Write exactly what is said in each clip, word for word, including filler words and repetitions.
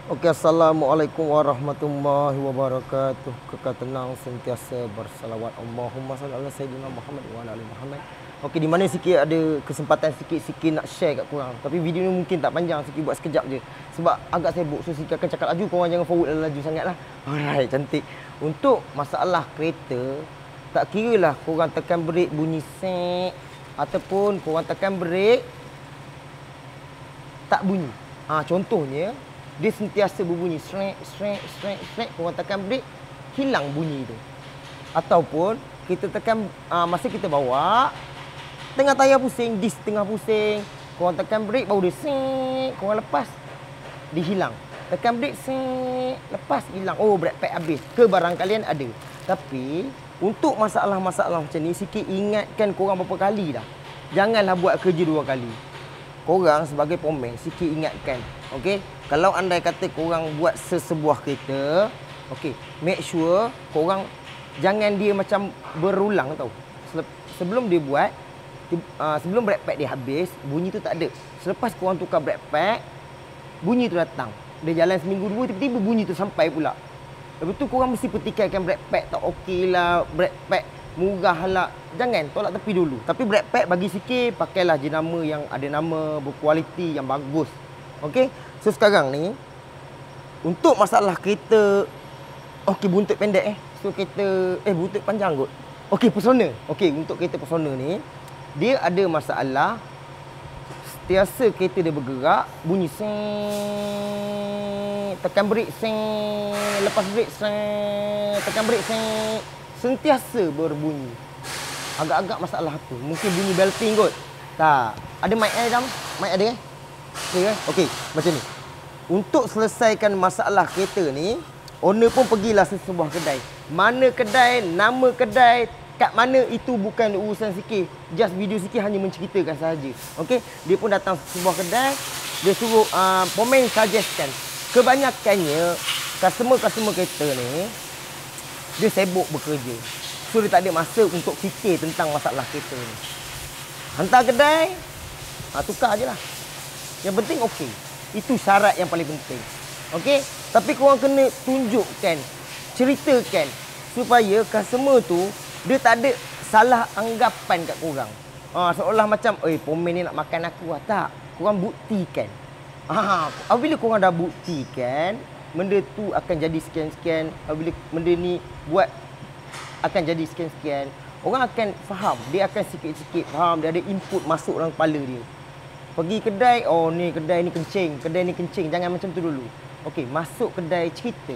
Okey, Assalamualaikum warahmatullahi wabarakatuh. Kekal tenang sentiasa bersalawat. Allahumma salli ala sayyidina Muhammad wa ala ali Muhammad. Okey, di mana sikit ada kesempatan sikit-sikit nak share kat korang. Tapi video ni mungkin tak panjang, sikit buat sekejap je. Sebab agak sibuk, so sikit akan cakap laju, korang jangan forward laju sangatlah. Alright, cantik. Untuk masalah kereta, tak kira lah korang tekan brake bunyi sek ataupun korang tekan brake tak bunyi. Ha, contohnya dia sentiasa berbunyi srek srek srek srek, korang tekan brake hilang bunyi tu. Ataupun kita tekan uh, masa kita bawa tengah tayar pusing, dis tengah pusing, korang tekan brake baru dia sek, korang lepas dia hilang. Tekan brake sek, lepas hilang. Oh, brake pad habis. Ke barang kalian ada. Tapi untuk masalah-masalah macam ni, sikit ingatkan korang berapa kali dah. Janganlah buat kerja dua kali. Korang sebagai pomen, sikit ingatkan. Okey, kalau andai kata korang buat sesebuah kereta, okey, make sure korang jangan dia macam berulang tau. Sebelum dia buat, uh, sebelum brake pad dia habis, bunyi tu tak ada. Selepas korang tukar brake pad, bunyi tu datang. Dia jalan seminggu dua, tiba-tiba bunyi tu sampai pula. Lepas tu korang mesti petikaikan brake pad tak okey lah, brake pad murah lah. Jangan, tolak tepi dulu. Tapi brake pad bagi sikit, pakailah jenama yang ada nama, berkualiti, yang bagus. Okey, so sekarang ni untuk masalah kereta, okey, buntut pendek eh. So kereta eh buntut panjang kot. Okey, Persona. Okey, untuk kereta Persona ni dia ada masalah sentiasa kereta dia bergerak, bunyi seng, tekan brake seng, lepas brake seng, tekan brake seng, sentiasa berbunyi. Agak-agak masalah apa? Mungkin bunyi belting kot. Tak. Ada mic eh Dam? Mic ada eh? Okey kan? Okey, macam ni. Untuk selesaikan masalah kereta ni, owner pun pergilah sesebuah kedai. Mana kedai, nama kedai, kat mana, itu bukan urusan sikit. Just video sikit hanya menceritakan sahaja. Okey, dia pun datang sesebuah kedai, dia suruh uh, komen suggestkan. Kebanyakannya customer-customer kereta ni dia sibuk bekerja. So dia tak ada masa untuk fikir tentang masalah kereta ni. Hantar kedai, ha, tukar je lah. Yang penting okey. Itu syarat yang paling penting. Okey? Tapi korang kena tunjukkan, ceritakan supaya customer tu dia tak ada salah anggapan kat korang. Ha, seolah macam, "Eh, pomen ni nak makan aku lah." Tak. Korang buktikan. Ha, apabila korang dah buktikan, benda tu akan jadi sekian-sekian. Apabila benda ni buat akan jadi sekian-sekian, orang akan faham. Dia akan sikit-sikit faham. Dia ada input masuk dalam kepala dia. Pergi kedai, oh ni kedai ni kencing, kedai ni kencing. Jangan macam tu dulu. Okey, masuk kedai cerita.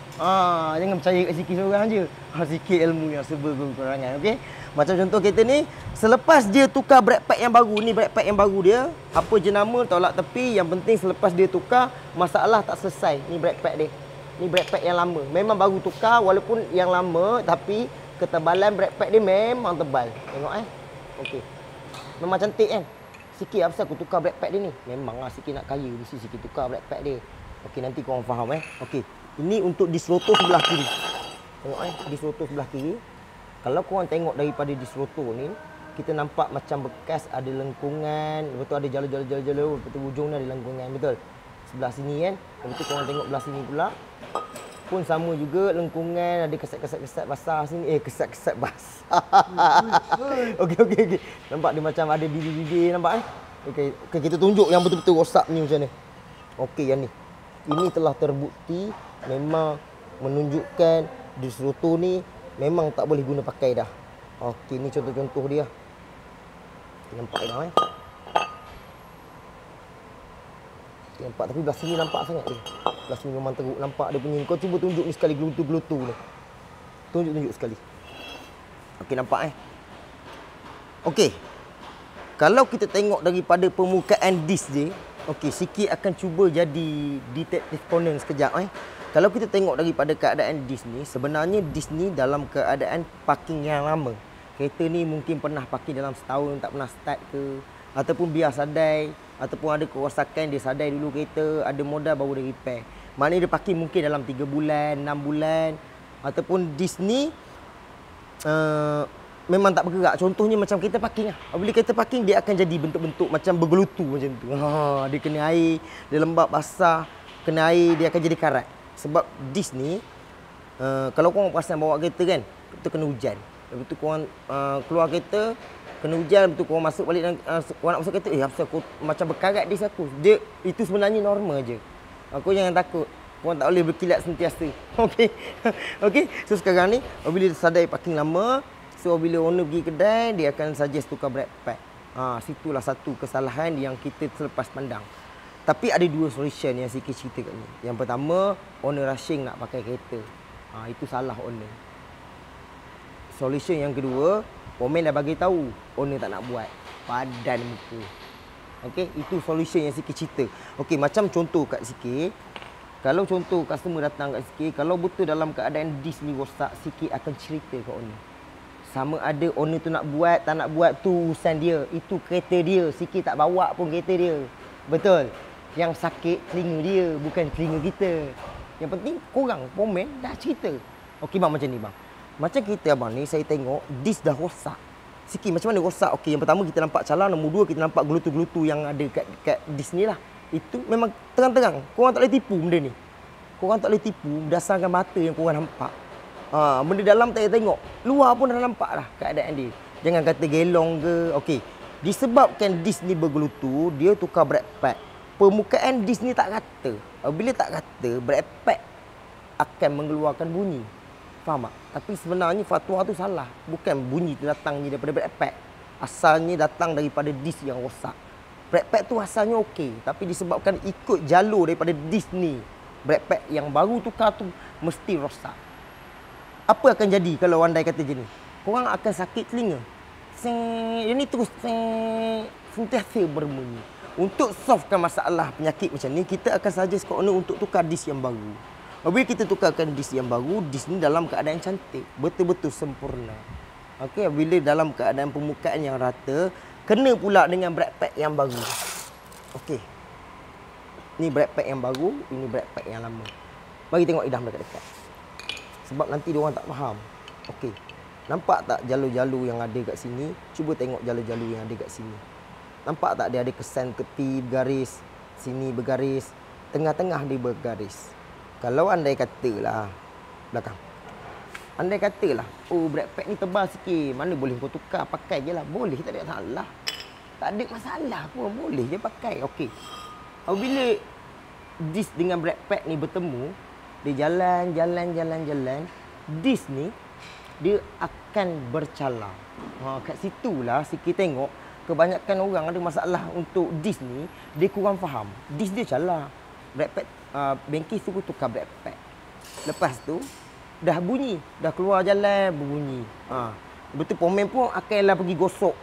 Ah, jangan percaya kat sikit seorang je. Ha, sikit ilmu yang serba kekurangan. Okey. Macam contoh kereta ni, selepas dia tukar brake pad yang baru, ni brake pad yang baru dia, apa jenama tolak tepi, yang penting selepas dia tukar, masalah tak selesai. Ni brake pad dia. Ni brake pad yang lama. Memang baru tukar walaupun yang lama, tapi ketebalan brake pad dia memang tebal. Tengok eh. Okey. Memang cantik kan? Sikit apa aku tukar brake pad dia ni. Memanglah sikit nak kaya, mesti sikit tukar brake pad dia. Okey, nanti korang faham eh. Okey. Ini untuk disrotor sebelah kiri. Tengok eh, disrotor sebelah kiri. Kalau korang tengok daripada disrotor ni, kita nampak macam bekas ada lengkungan, lepas tu ada jala-jala-jala-jala, lepas tu ujung ni ada lengkungan, betul? Sebelah sini kan. Lepas tu korang tengok belah sini pula, pun sama juga lengkungan, ada kesat-kesat-kesat basah sini. Eh, kesat-kesat basah. Okey, okey, okey. Nampak dia macam ada bibir-bibir, nampak eh? Okey, okay, kita tunjuk yang betul-betul rosak ni macam ni. Okey, yang ni. Ini telah terbukti memang menunjukkan disrotor ni memang tak boleh guna pakai dah. Okey, ni contoh-contoh dia. Nampak dah eh? Nampak, tapi belah sini nampak sangat dia. Belah sini memang teruk, nampak dia punya. Kau cuba tunjuk ni sekali, gelutu-gelutu ni. Tunjuk-tunjuk sekali. Okey, nampak eh? Okey. Kalau kita tengok daripada permukaan disk dia, okey, sikit akan cuba jadi detektif Conan sekejap eh. Kalau kita tengok daripada keadaan disk ni, sebenarnya disk ni dalam keadaan parking yang lama. Kereta ni mungkin pernah parking dalam setahun, tak pernah start ke, ataupun biar sadai, ataupun ada kerosakan, dia sadai dulu kereta, ada modal baru dia repair. Maknanya dia parking mungkin dalam tiga bulan, enam bulan, ataupun disk ni uh, memang tak bergerak. Contohnya macam kereta parking lah. Bila kereta parking, dia akan jadi bentuk-bentuk macam bergelutu macam tu. Ha, dia kena air, dia lembab, basah. kena air dia akan jadi karat. Sebab dis ni uh, kalau korang perasan bawa kereta kan, kita kena hujan. Lepas tu korang uh, keluar kereta, kena hujan, lepas tu korang masuk balik dan uh, korang nak masuk kereta, eh apa aku macam berkarat dis aku. Dia itu sebenarnya normal je. Aku jangan takut. Korang tak boleh berkilat sentiasa. Okey. Okey. So sekarang ni bila sadai parking lama, so bila owner pergi kedai, dia akan suggest tukar brake pad. Ha, situlah satu kesalahan yang kita terlepas pandang. Tapi ada dua solution yang sikit cerita kat ni. Yang pertama, owner rushing nak pakai kereta. Ha, itu salah owner. Solution yang kedua, Pomen dah bagi tahu owner tak nak buat. Padan muka. Okey, itu solution yang sikit cerita. Okey, macam contoh kat sikit. Kalau contoh customer datang kat sikit, kalau betul dalam keadaan dis ni rosak, sikit akan cerita kat owner. Sama ada owner tu nak buat, tak nak buat tu urusan dia. Itu kereta dia. Sikit tak bawa pun kereta dia. Betul. Yang sakit telinga dia, bukan telinga kita. Yang penting korang Pomen dah cerita. Okey bang, macam ni bang. Macam kita abang ni, saya tengok dis dah rosak. Sikit macam mana rosak? Okey, yang pertama kita nampak calar, nombor dua kita nampak gelutu-gelutu yang ada kat, kat dis ni lah. Itu memang terang-terang. Korang tak boleh tipu benda ni. Korang tak boleh tipu berdasarkan mata yang korang nampak. Ha, benda dalam tak payah tengok. Luar pun dah nampak dah keadaan dia. Jangan kata gelong ke. Okey. Disebabkan dis ni bergelutu, dia tukar brake pad. Permukaan dis ni tak rata. Bila tak rata, brake pad akan mengeluarkan bunyi. Faham tak? Tapi sebenarnya fatwa tu salah. Bukan bunyi tu datangnya daripada brake pad. Asalnya datang daripada dis yang rosak. Brake pad tu asalnya okey, tapi disebabkan ikut jalur daripada dis ni, brake pad yang baru tukar tu mesti rosak. Apa akan jadi kalau andai kata je ni? Korang akan sakit telinga. Seng, dia ni terus seng, sentiasa berbunyi. Untuk solvekan masalah penyakit macam ni, kita akan suggest kat owner untuk tukar dis yang baru. Bila kita tukarkan dis yang baru, dis ni dalam keadaan cantik, betul-betul sempurna. Okey, bila dalam keadaan permukaan yang rata, kena pula dengan brake pad yang baru. Okey. Ni brake pad yang baru, ini brake pad yang lama. Bagi tengok idam dekat-dekat. Sebab nanti dia orang tak faham. Okey. Nampak tak jalur-jalur yang ada kat sini? Cuba tengok jalur-jalur yang ada kat sini. Nampak tak dia ada kesan tepi bergaris, sini bergaris, tengah-tengah dia bergaris. Kalau andai katalah belakang. Andai katalah, oh brake pad ni tebal sikit, mana boleh kau tukar, pakai je lah. Boleh, tak ada masalah. Tak ada masalah pun, boleh je pakai. Okey. Apabila dis dengan brake pad ni bertemu, dia jalan, jalan, jalan, jalan. Dis ni, dia akan bercalar. Ha, kat situlah sikit tengok, kebanyakan orang ada masalah untuk dis ni, dia kurang faham. Dis dia calar. Brake pad, uh, bengkel suruh tukar brake pad. Lepas tu, dah bunyi, dah keluar jalan berbunyi. Ha. Betul Pomen pun akanlah pergi gosok.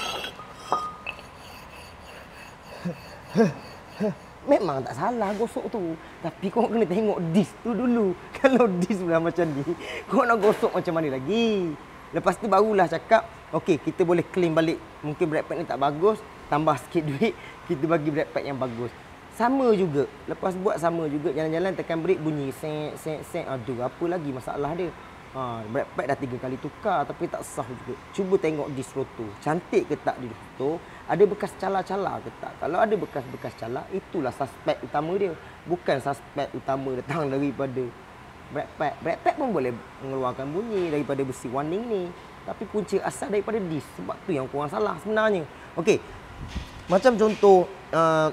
Memang tak salah gosok tu. Tapi kau kena tengok dis tu dulu. Kalau dis sudah macam ni, kau nak gosok macam mana lagi? Lepas tu barulah cakap, okey kita boleh claim balik. Mungkin brake pad ni tak bagus, tambah sikit duit, kita bagi brake pad yang bagus. Sama juga. Lepas buat sama juga. Jalan-jalan tekan brake bunyi. Sek, sek, sek. Aduh, apa lagi masalah dia? Ha, brake pad dah tiga kali tukar tapi tak sah juga. Cuba tengok di rotor. Cantik ke tak di rotor? Ada bekas calar-calar ke tak? Kalau ada bekas-bekas calar, itulah suspek utama dia. Bukan suspek utama datang daripada brake pad. Brake pad pun boleh mengeluarkan bunyi daripada besi warning ni. Tapi punca asal daripada dis. Sebab tu yang korang salah sebenarnya. Okey. Macam contoh... Uh,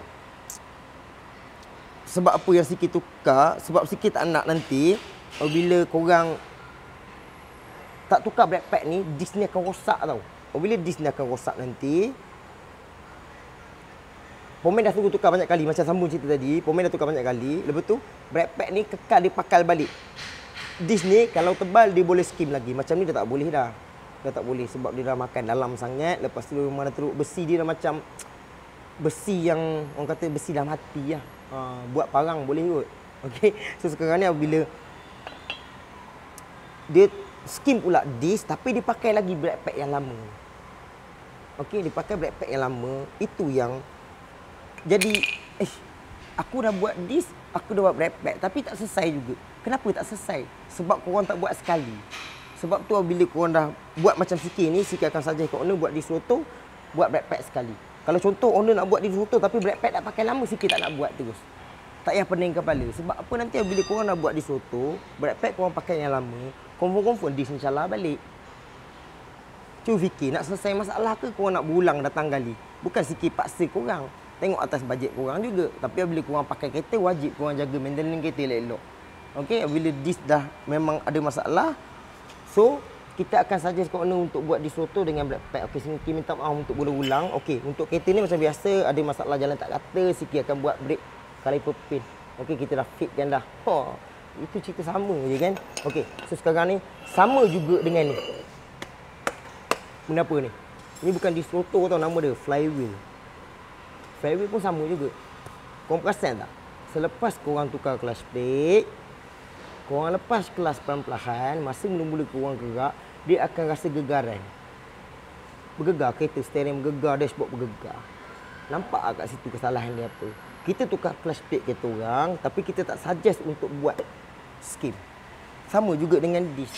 sebab apa yang sikit tukar, sebab sikit tak nak nanti bila korang tak tukar brake pad ni, dis ni akan rosak tau. Bila dis ni akan rosak nanti, Pomen dah suruh tukar banyak kali. Macam sambung cerita tadi, Pomen dah tukar banyak kali. Lepas tu, brake pad ni kekal dia pakal balik. Dis ni kalau tebal dia boleh skim lagi. Macam ni dah tak boleh dah. Dah tak boleh sebab dia dah makan dalam sangat. Lepas tu mana teruk besi dia dah macam besi yang orang kata besi dah mati lah. Ha, buat parang boleh kot. Okey. So sekarang ni bila dia skim pula dis tapi dia pakai lagi brake pad yang lama. Okey, dia pakai brake pad yang lama. Itu yang jadi eh aku dah buat dis, aku dah buat brake pad tapi tak selesai juga. Kenapa tak selesai? Sebab korang tak buat sekali. Sebab tu bila korang dah buat macam sikit ni, sikit akan saja kat owner buat dis rotor, buat brake pad sekali. Kalau contoh owner nak buat dis rotor tapi brake pad tak pakai lama, sikit tak nak buat terus. Tak payah pening kepala. Sebab apa nanti bila korang nak buat disk rotor, brake pad korang pakai yang lama, confirm-confirm disk ni salah balik. Cuba fikir, nak selesai masalah ke korang nak berulang datang kali? Bukan sikit paksa korang. Tengok atas bajet korang juga. Tapi bila korang pakai kereta, wajib korang jaga maintenance kereta elok-elok. Okey, bila disk dah memang ada masalah, so kita akan suggest korang untuk buat disk rotor dengan brake pad. Okey, Siki minta maaf untuk berulang. Okey, untuk kereta ni macam biasa, ada masalah jalan tak rata, Siki akan buat brake caliper pin. Okey, kita dah fitkan dah. Oh, itu cerita sama je kan. Okey, so sekarang ni sama juga dengan ni. Benda apa ni? Ini bukan disk rotor tau, nama dia flywheel. Flywheel pun sama juga. Korang perasan tak? Selepas korang tukar clutch plate, korang lepas kelas perlahan-lahan, masa mula-mula korang gerak, dia akan rasa gegaran. Bergegar, kereta steering bergegar, dashboard bergegar. Nampak tak kat situ kesalahan dia apa? Kita tukar clutch plate kereta orang, tapi kita tak suggest untuk buat skim. Sama juga dengan disk.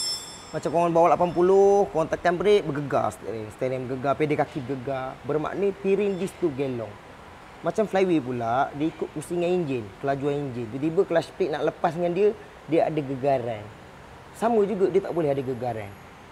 Macam korang bawa lapan puluh, korang tekan brake, bergegar steering. Steering bergegar, pedal kaki bergegar. Bermakna piring disk tu gelong. Macam flywheel pula, dia ikut pusingan enjin, kelajuan enjin. Tiba-tiba clutch plate nak lepas dengan dia, dia ada gegaran. Sama juga, dia tak boleh ada gegaran.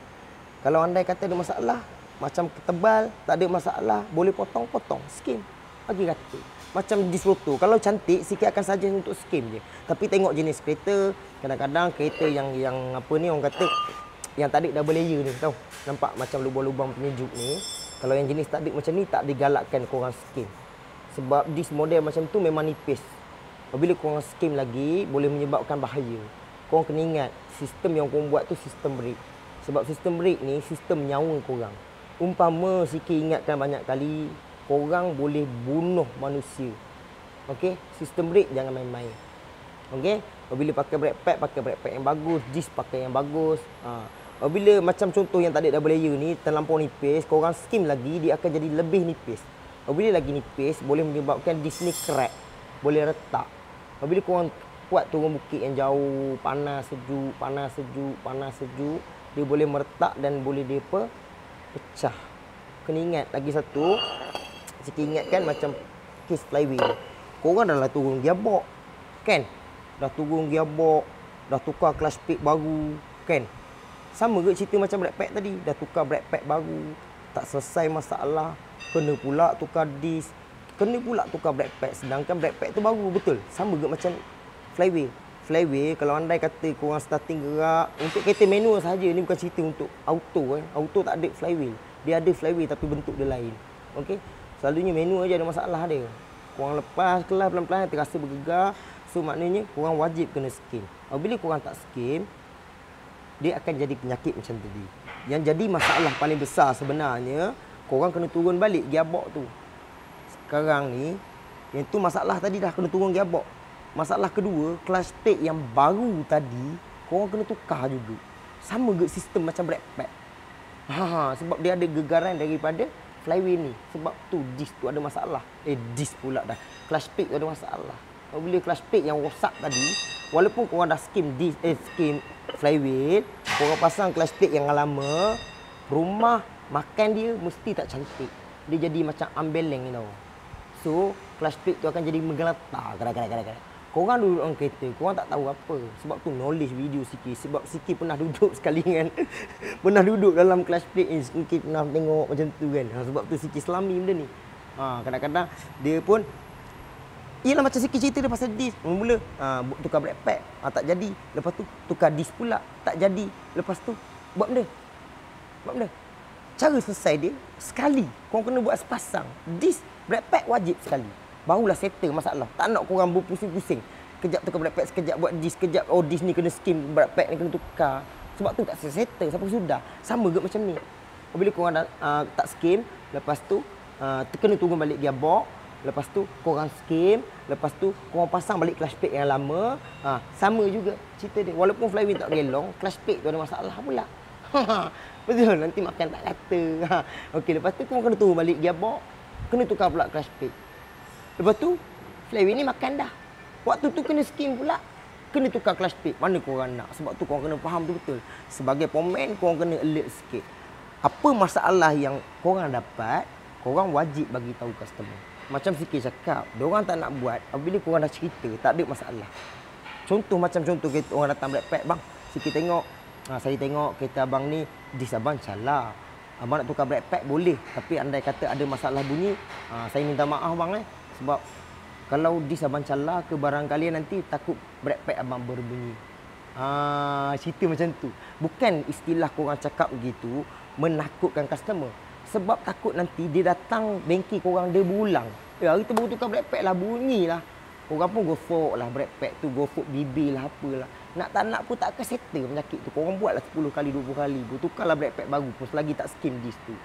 Kalau andai kata ada masalah, macam ketebal, tak ada masalah, boleh potong-potong, skim. Bagi kata. Macam disk rotor, kalau cantik, sikit akan saja untuk skim je. Tapi tengok jenis kereta, kadang-kadang kereta yang yang apa ni, orang kata, yang tak ada double layer ni, tahu? Nampak macam lubang-lubang penyejuk ni. Kalau yang jenis tak ada macam ni, tak digalakkan korang skim. Sebab disk model macam tu memang nipis. Apabila korang skim lagi, boleh menyebabkan bahaya. Korang kena ingat, sistem yang korang buat tu sistem brake. Sebab sistem brake ni, sistem nyawa korang. Umpama Siki ingatkan banyak kali, korang boleh bunuh manusia. Okey, sistem brake jangan main-main. Okey, apabila pakai brake pad, pakai brake pad yang bagus, disk pakai yang bagus. Ha. Apabila macam contoh yang tak ada double layer ni, terlampau nipis, korang skim lagi, dia akan jadi lebih nipis. Apabila lagi nipis, boleh menyebabkan disk ni crack, boleh retak. Apabila korang kuat turun bukit yang jauh, panas sejuk, panas sejuk, panas sejuk, dia boleh meretak dan boleh dia apa? Pecah. Kena ingat lagi satu, Siki ingatkan macam case flywheel. Korang dah lah turun gearbox, kan? Dah turun gearbox, dah tukar clutch plate baru, kan? Sama ke cerita macam brake pad tadi, dah tukar brake pad baru, tak selesai masalah, kena pula tukar disk, kena pula tukar brake pad, sedangkan brake pad tu baru, betul? Sama ke macam flywheel. Flywheel, kalau andai kata korang starting gerak, untuk kereta manual saja, ni bukan cerita untuk auto. Eh. Auto tak ada flywheel. Dia ada flywheel tapi bentuk dia lain. Okey? Selalunya manual je ada masalah dia. Korang lepas kelas pelan-pelan, terasa bergegar. So, maknanya korang wajib kena skim. Apabila korang tak skim, dia akan jadi penyakit macam tadi. Yang jadi masalah paling besar sebenarnya, korang kena turun balik gearbox tu. Sekarang ni, yang tu masalah tadi dah kena turun gearbox. Masalah kedua, clutch plate yang baru tadi, korang kena tukar juga. Sama ke sistem macam brake pad. Ha, sebab dia ada gegaran daripada flywheel ni. Sebab tu disk tu ada masalah. Eh, disk pula dah. Clutch plate tu ada masalah. Bila clutch plate yang rosak tadi, walaupun korang dah skim disk, eh, skim flywheel, korang pasang clutch plate yang lama, rumah makan dia mesti tak cantik. Dia jadi macam ambeleng, you know. So, clutch plate tu akan jadi menggeletar. Kadang-kadang. Korang duduk dalam kereta, korang tak tahu apa. Sebab tu knowledge video Siki. Sebab Siki pernah duduk sekali kan. Pernah duduk dalam clutch plate ni. Siki pernah tengok macam tu kan. Ha, sebab tu Siki selami benda ni. Ha, kadang-kadang dia pun, ialah macam Siki cerita dia pasal disk. Mula-mula ha, tukar brake pad, ha, tak jadi. Lepas tu tukar disk pula, tak jadi. Lepas tu buat benda. Buat benda. Cara selesai dia, sekali. Korang kena buat sepasang. Disk, brake pad wajib sekali. Barulah settle masalah. Tak nak korang berpusing-pusing. Kejap tukar brake pad, sekejap buat disk, kejap oh disk ni kena skim, brake pad ni kena tukar. Sebab tu tak settle sampai sudah. Sama ke macam ni. Bila korang dah, uh, tak skim, lepas tu uh, kena turun balik gearbox, lepas tu korang skim, lepas tu korang pasang balik clutch plate yang lama. Ha, sama juga cerita dia. Walaupun flywheel tak gelong, clutch plate tu ada masalah pula. Betul, nanti makan tak kata. Ha. Okey, lepas tu korang kena turun balik gearbox, kena tukar pula clutch plate. Lepas tu, flywheel ni makan dah. Waktu tu kena skim pula. Kena tukar clutch plate. Mana korang nak? Sebab tu korang kena faham tu betul. Sebagai pemain, korang kena alert sikit. Apa masalah yang korang dapat, korang wajib bagi tahu customer. macam sikit cakap, diorang tak nak buat. Apabila korang dah cerita, tak ada masalah. Contoh macam contoh kita orang datang Black Pack, bang, sikit tengok. Ha, saya tengok kereta abang ni, dis abang calar. Abang nak tukar Black Pack boleh, tapi andai kata ada masalah bunyi, ha, saya minta maaf bang eh. Sebab kalau dis abang calar ke barang kalian nanti takut Black Pack abang berbunyi. Ha, cerita macam tu. Bukan istilah korang cakap begitu menakutkan customer. Sebab takut nanti dia datang bengkel korang dia berulang. Ya, hari tu baru tukar Black Pack lah, bunyi lah. Korang pun go fork lah Black Pack tu, go fork bibir lah, apalah. Nak tak nak pun tak akan settle penyakit tu. Korang buatlah sepuluh kali, dua puluh kali pun. Tukarlah Black Pack baru pun selagi tak skim dis tu.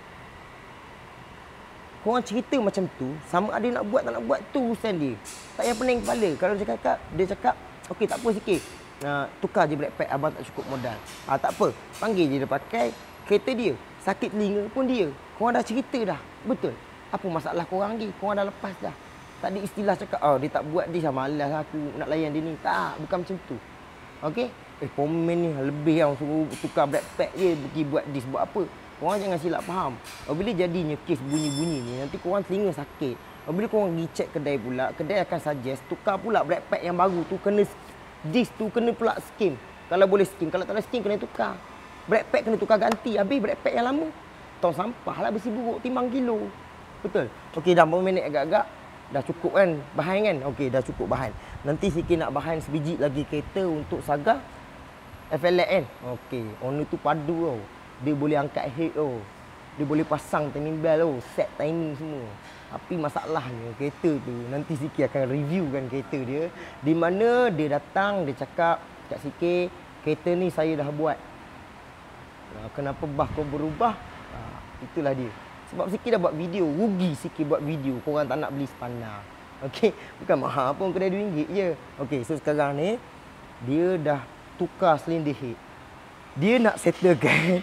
Korang cerita macam tu, sama ada nak buat tak nak buat tu urusan dia. Tak payah pening kepala. Kalau dia cakap, dia cakap, okey tak apa sikit. Uh, tukar je Black Pack, abang tak cukup modal. Ah, tak apa, panggil je dia pakai kereta dia. Sakit telinga pun dia. Korang dah cerita dah. Betul. Apa masalah korang lagi? Korang dah lepas dah. Tak ada istilah cakap, oh dia tak buat dia, malas aku nak layan dia ni. Tak, bukan macam tu. Okey? Eh, komen ni lebih yang suruh tukar Black Pack je, pergi buat dis, buat apa. Korang jangan silap faham. Apabila jadinya kes bunyi-bunyi ni, nanti korang telinga sakit. Apabila korang pergi check kedai pula, kedai akan suggest tukar pula Black Pack yang baru tu, kena dis tu kena pula skim. Kalau boleh skim, kalau tak ada skim kena tukar. Black Pack kena tukar ganti, habis Black Pack yang lama tong sampah lah, besi buruk timbang kilo. Betul? Okey, dah berapa minit agak-agak. Dah cukup kan bahan kan? Okey, dah cukup bahan. Nanti sikit nak bahan sebiji lagi kereta untuk Saga F L X kan? Okey, owner tu padu tau. Dia boleh angkat head tau. Dia boleh pasang timing bell tau, set timing semua. Tapi masalahnya kereta tu nanti sikit akan review kan kereta dia. Di mana dia datang, dia cakap, Cak Sikit, kereta ni saya dah buat. Kenapa bah kau berubah? Itulah dia. Sebab sikit dah buat video, rugi sikit buat video. Korang tak nak beli spana. Okey, bukan mahal pun, kedai dua ringgit je. Okey, so sekarang ni dia dah tukar silinder head. Dia nak settlekan.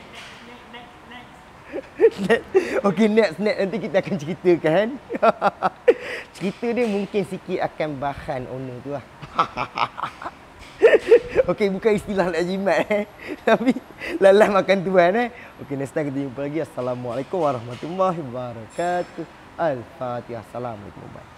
Okey, next next nanti kita akan ceritakan. Cerita dia mungkin sikit akan bahan owner tu lah. Okey, bukan istilah nak jimat eh. Tapi lalas makan tuan eh. Okey, next time kita jumpa lagi. Assalamualaikum warahmatullahi wabarakatuh. Al-Fatihah. Assalamualaikum.